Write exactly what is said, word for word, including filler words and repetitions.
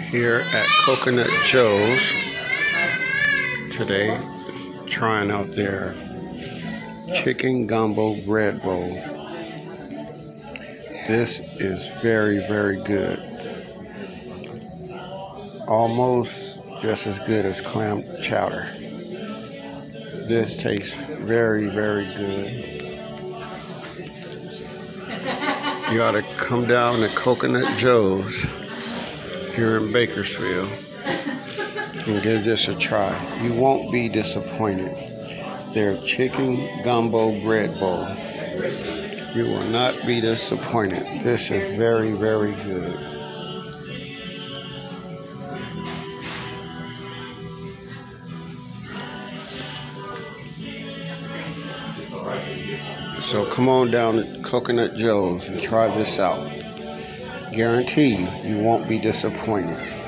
Here at Coconut Joe's today, trying out their chicken gumbo bread bowl. This is very, very good. Almost just as good as clam chowder. This tastes very, very good. You ought to come down to Coconut Joe's here in Bakersfield and give this a try. You won't be disappointed. Their chicken gumbo bread bowl. You will not be disappointed. This is very, very good. So come on down to Coconut Joe's and try this out. Guarantee you, you won't be disappointed.